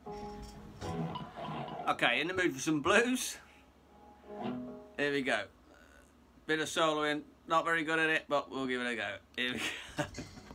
Okay, in the mood for some blues. Here we go. Bit of soloing, not very good at it, but we'll give it a go. Here we go.